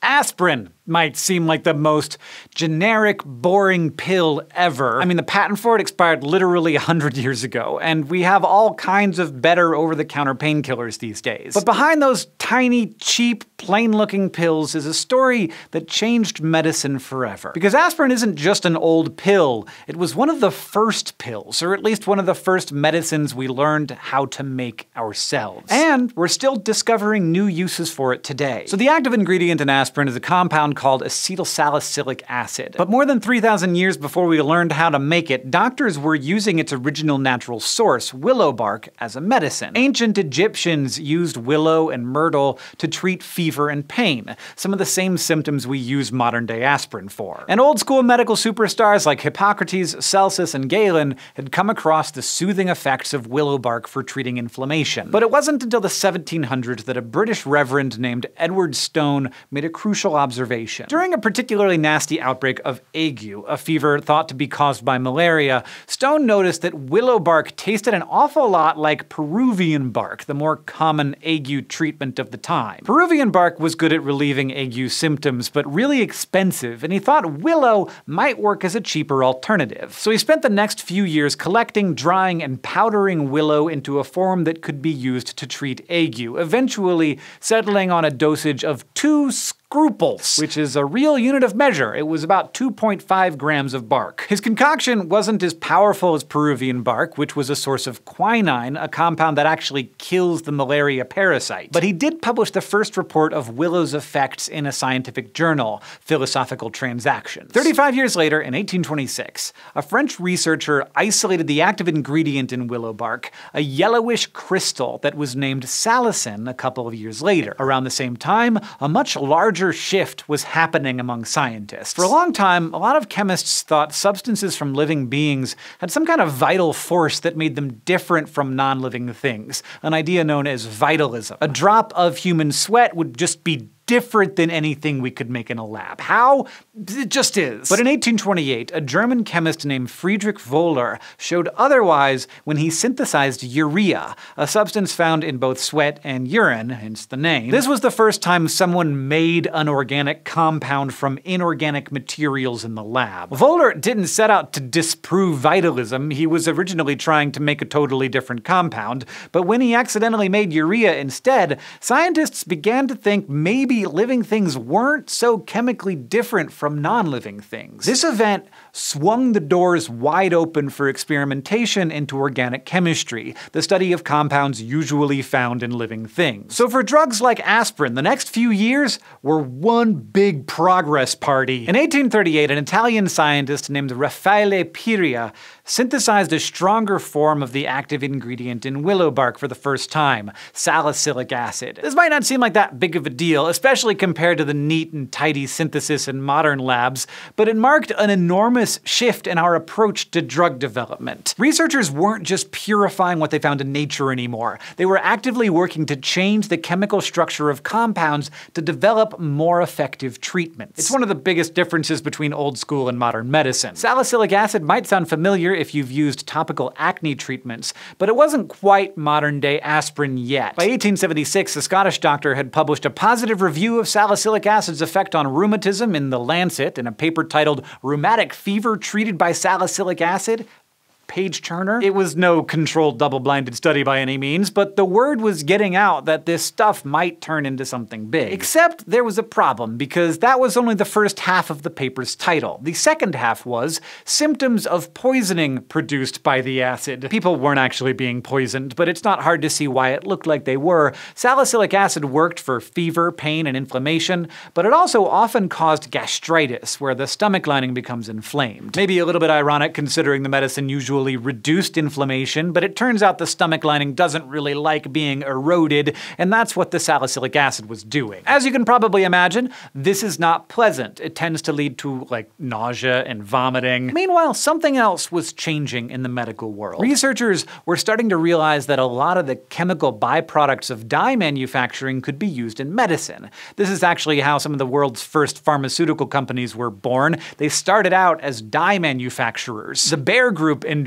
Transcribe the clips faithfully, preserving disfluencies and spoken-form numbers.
Aspirin might seem like the most generic, boring pill ever. I mean, the patent for it expired literally a hundred years ago, and we have all kinds of better over-the-counter painkillers these days. But behind those tiny, cheap, plain-looking pills is a story that changed medicine forever. Because aspirin isn't just an old pill, it was one of the first pills, or at least one of the first medicines we learned how to make ourselves. And we're still discovering new uses for it today. So the active ingredient in aspirin is a compound called acetylsalicylic acid. But more than three thousand years before we learned how to make it, doctors were using its original natural source, willow bark, as a medicine. Ancient Egyptians used willow and myrtle to treat fever and pain, some of the same symptoms we use modern-day aspirin for. And old-school medical superstars like Hippocrates, Celsus, and Galen had come across the soothing effects of willow bark for treating inflammation. But it wasn't until the seventeen hundreds that a British reverend named Edward Stone made a crucial observation. During a particularly nasty outbreak of ague, a fever thought to be caused by malaria, Stone noticed that willow bark tasted an awful lot like Peruvian bark, the more common ague treatment of the time. Peruvian bark was good at relieving ague symptoms, but really expensive, and he thought willow might work as a cheaper alternative. So he spent the next few years collecting, drying, and powdering willow into a form that could be used to treat ague, eventually settling on a dosage of two scruples, which is a real unit of measure. It was about two point five grams of bark. His concoction wasn't as powerful as Peruvian bark, which was a source of quinine, a compound that actually kills the malaria parasite. But he did publish the first report of willow's effects in a scientific journal, Philosophical Transactions. thirty-five years later, in eighteen twenty-six, a French researcher isolated the active ingredient in willow bark, a yellowish crystal that was named salicin a couple of years later. Around the same time, a much larger shift was happening among scientists. For a long time, a lot of chemists thought substances from living beings had some kind of vital force that made them different from non-living things, an idea known as vitalism. A drop of human sweat would just be different than anything we could make in a lab. How? It just is. But in eighteen twenty-eight, a German chemist named Friedrich Wöhler showed otherwise when he synthesized urea, a substance found in both sweat and urine, hence the name. This was the first time someone made an organic compound from inorganic materials in the lab. Wöhler didn't set out to disprove vitalism, he was originally trying to make a totally different compound, but when he accidentally made urea instead, scientists began to think maybe living things weren't so chemically different from non-living things. This event swung the doors wide open for experimentation into organic chemistry, the study of compounds usually found in living things. So for drugs like aspirin, the next few years were one big progress party. In eighteen thirty-eight, an Italian scientist named Raffaele Piria synthesized a stronger form of the active ingredient in willow bark for the first time, salicylic acid. This might not seem like that big of a deal, especially compared to the neat and tidy synthesis in modern labs, but it marked an enormous shift in our approach to drug development. Researchers weren't just purifying what they found in nature anymore. They were actively working to change the chemical structure of compounds to develop more effective treatments. It's one of the biggest differences between old school and modern medicine. Salicylic acid might sound familiar if you've used topical acne treatments, but it wasn't quite modern-day aspirin yet. By eighteen seventy-six, a Scottish doctor had published a positive review of salicylic acid's effect on rheumatism in The Lancet in a paper titled "Rheumatic Fever Treated by Salicylic Acid." Page turner. It was no controlled double-blinded study by any means, but the word was getting out that this stuff might turn into something big. Except there was a problem, because that was only the first half of the paper's title. The second half was symptoms of poisoning produced by the acid. People weren't actually being poisoned, but it's not hard to see why it looked like they were. Salicylic acid worked for fever, pain, and inflammation, but it also often caused gastritis, where the stomach lining becomes inflamed. Maybe a little bit ironic considering the medicine usually reduced inflammation, but it turns out the stomach lining doesn't really like being eroded, and that's what the salicylic acid was doing. As you can probably imagine, this is not pleasant. It tends to lead to, like, nausea and vomiting. Meanwhile, something else was changing in the medical world. Researchers were starting to realize that a lot of the chemical byproducts of dye manufacturing could be used in medicine. This is actually how some of the world's first pharmaceutical companies were born. They started out as dye manufacturers. The Bayer Group enjoyed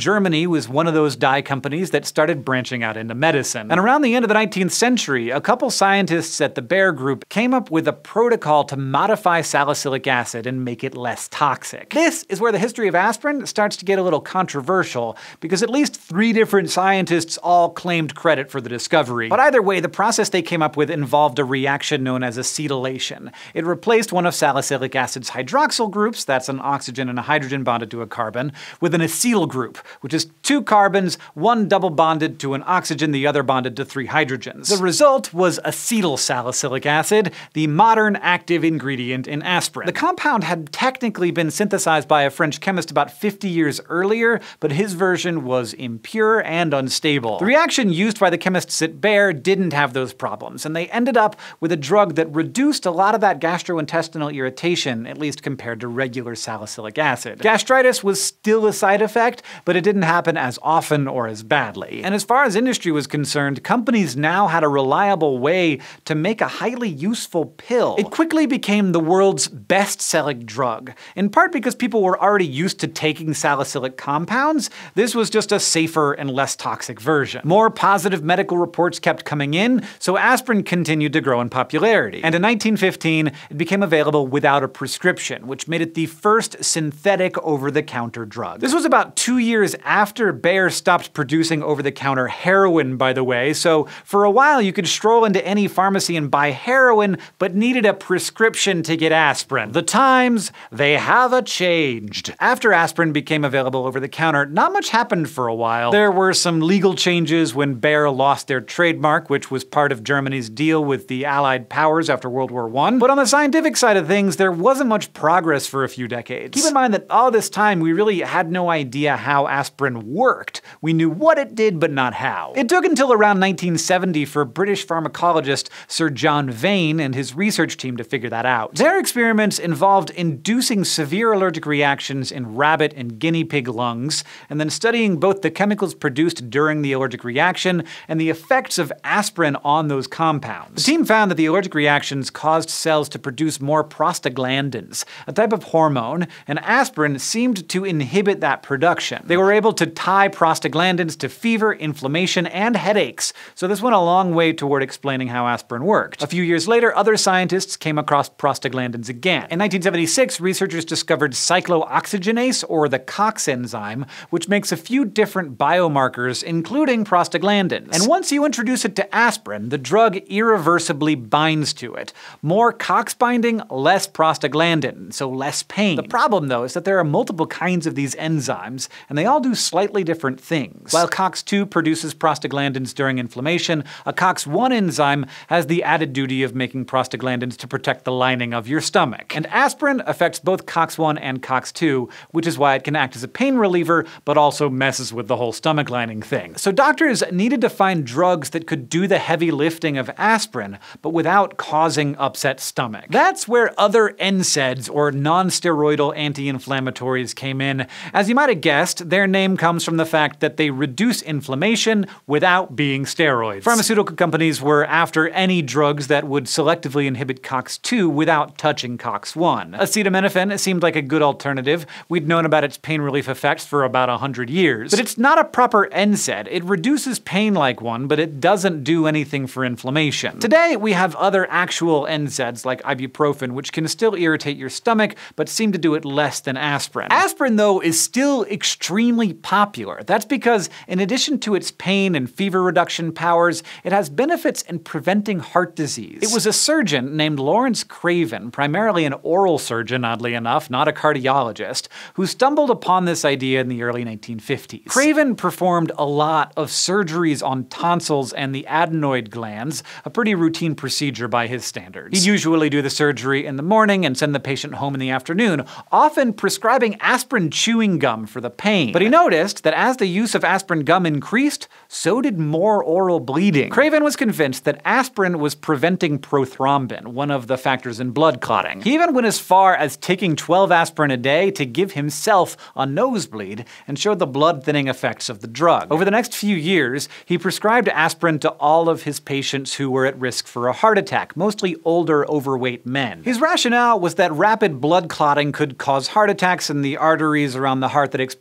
Germany was one of those dye companies that started branching out into medicine. And around the end of the nineteenth century, a couple scientists at the Bayer Group came up with a protocol to modify salicylic acid and make it less toxic. This is where the history of aspirin starts to get a little controversial, because at least three different scientists all claimed credit for the discovery. But either way, the process they came up with involved a reaction known as acetylation. It replaced one of salicylic acid's hydroxyl groups, that's an oxygen and a hydrogen bonded to a carbon, with an acyl group, which is two carbons, one double bonded to an oxygen, the other bonded to three hydrogens. The result was acetyl salicylic acid, the modern active ingredient in aspirin. The compound had technically been synthesized by a French chemist about fifty years earlier, but his version was impure and unstable. The reaction used by the chemists at Bayer didn't have those problems, and they ended up with a drug that reduced a lot of that gastrointestinal irritation, at least compared to regular salicylic acid. Gastritis was still a side effect, but it didn't happen as often or as badly. And as far as industry was concerned, companies now had a reliable way to make a highly useful pill. It quickly became the world's best-selling drug, in part because people were already used to taking salicylic compounds. This was just a safer and less toxic version. More positive medical reports kept coming in, so aspirin continued to grow in popularity. And in nineteen fifteen, it became available without a prescription, which made it the first synthetic over-the-counter drug. This was about two years after Bayer stopped producing over-the-counter heroin, by the way, so for a while you could stroll into any pharmacy and buy heroin, but needed a prescription to get aspirin. The times, they have a changed. After aspirin became available over the counter, not much happened for a while. There were some legal changes when Bayer lost their trademark, which was part of Germany's deal with the Allied powers after World War One. But on the scientific side of things, there wasn't much progress for a few decades. Keep in mind that all this time, we really had no idea how aspirin worked. We knew what it did, but not how. It took until around nineteen seventy for British pharmacologist Sir John Vane and his research team to figure that out. Their experiments involved inducing severe allergic reactions in rabbit and guinea pig lungs, and then studying both the chemicals produced during the allergic reaction and the effects of aspirin on those compounds. The team found that the allergic reactions caused cells to produce more prostaglandins, a type of hormone, and aspirin seemed to inhibit that production. They were able to tie prostaglandins to fever, inflammation, and headaches, so this went a long way toward explaining how aspirin worked. A few years later, other scientists came across prostaglandins again. In nineteen seventy-six, researchers discovered cyclooxygenase, or the COX enzyme, which makes a few different biomarkers, including prostaglandins. And once you introduce it to aspirin, the drug irreversibly binds to it. More COX binding, less prostaglandin, so less pain. The problem, though, is that there are multiple kinds of these enzymes, and they all do slightly different things. While COX two produces prostaglandins during inflammation, a COX one enzyme has the added duty of making prostaglandins to protect the lining of your stomach. And aspirin affects both COX one and COX two, which is why it can act as a pain reliever, but also messes with the whole stomach lining thing. So doctors needed to find drugs that could do the heavy lifting of aspirin, but without causing upset stomach. That's where other N SAIDs, or non-steroidal anti-inflammatories, came in. As you might have guessed, their name comes from the fact that they reduce inflammation without being steroids. Pharmaceutical companies were after any drugs that would selectively inhibit COX two without touching COX one. Acetaminophen seemed like a good alternative. We'd known about its pain relief effects for about a hundred years. But it's not a proper N SAID. It reduces pain like one, but it doesn't do anything for inflammation. Today, we have other actual N SAIDs like ibuprofen, which can still irritate your stomach, but seem to do it less than aspirin. Aspirin, though, is still extremely popular. That's because, in addition to its pain and fever reduction powers, it has benefits in preventing heart disease. It was a surgeon named Lawrence Craven, primarily an oral surgeon, oddly enough, not a cardiologist, who stumbled upon this idea in the early nineteen fifties. Craven performed a lot of surgeries on tonsils and the adenoid glands, a pretty routine procedure by his standards. He'd usually do the surgery in the morning and send the patient home in the afternoon, often prescribing aspirin chewing gum for the pain. But he noticed that as the use of aspirin gum increased, so did more oral bleeding. Craven was convinced that aspirin was preventing prothrombin, one of the factors in blood clotting. He even went as far as taking twelve aspirin a day to give himself a nosebleed and showed the blood-thinning effects of the drug. Over the next few years, he prescribed aspirin to all of his patients who were at risk for a heart attack, mostly older, overweight men. His rationale was that rapid blood clotting could cause heart attacks, and the arteries around the heart that experienced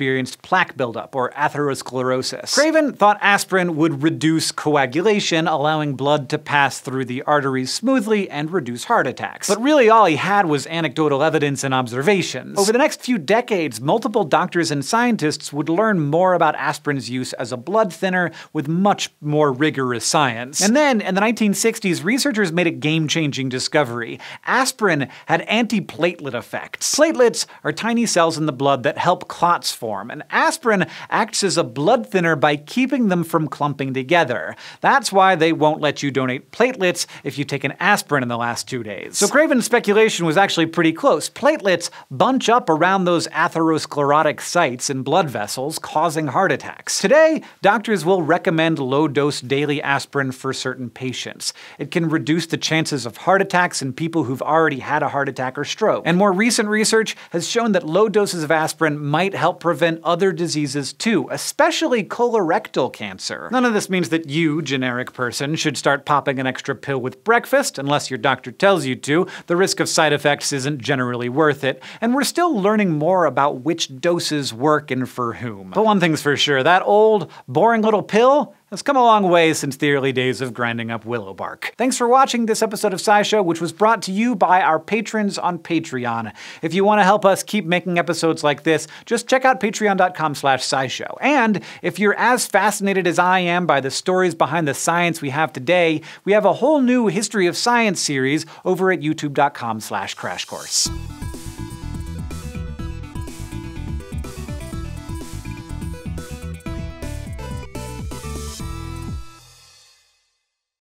plaque buildup, or atherosclerosis. Craven thought aspirin would reduce coagulation, allowing blood to pass through the arteries smoothly and reduce heart attacks. But really all he had was anecdotal evidence and observations. Over the next few decades, multiple doctors and scientists would learn more about aspirin's use as a blood thinner with much more rigorous science. And then, in the nineteen sixties, researchers made a game-changing discovery. Aspirin had antiplatelet effects. Platelets are tiny cells in the blood that help clots form, and aspirin acts as a blood thinner by keeping them from clumping together. That's why they won't let you donate platelets if you've taken aspirin in the last two days. So Craven's speculation was actually pretty close. Platelets bunch up around those atherosclerotic sites in blood vessels, causing heart attacks. Today, doctors will recommend low-dose daily aspirin for certain patients. It can reduce the chances of heart attacks in people who've already had a heart attack or stroke. And more recent research has shown that low doses of aspirin might help prevent other diseases too, especially colorectal cancer. None of this means that you, generic person, should start popping an extra pill with breakfast, unless your doctor tells you to. The risk of side effects isn't generally worth it, and we're still learning more about which doses work and for whom. But one thing's for sure, that old, boring little pill has come a long way since the early days of grinding up willow bark. Thanks for watching this episode of SciShow, which was brought to you by our patrons on Patreon. If you want to help us keep making episodes like this, just check out patreon dot com slash scishow. And if you're as fascinated as I am by the stories behind the science we have today, we have a whole new History of Science series over at youtube dot com slash crash course.